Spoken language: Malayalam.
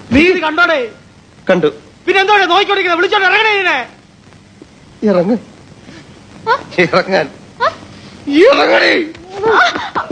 നീ ഇത് കണ്ടോടെ? കണ്ടു. പിന്നെ എന്തോടെ നോക്കിക്കൊണ്ടിരിക്കുന്നത്? വിളിച്ചോണ്ട് ഇറങ്ങണേ. ഇറങ്ങാൻ ഇറങ്ങണേ.